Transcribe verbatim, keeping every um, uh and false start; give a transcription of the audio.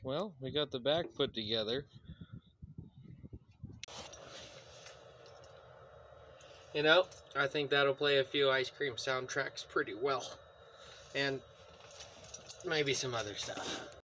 Well, we got the back put together. You know, I think that'll play a few ice cream soundtracks pretty well. And maybe some other stuff.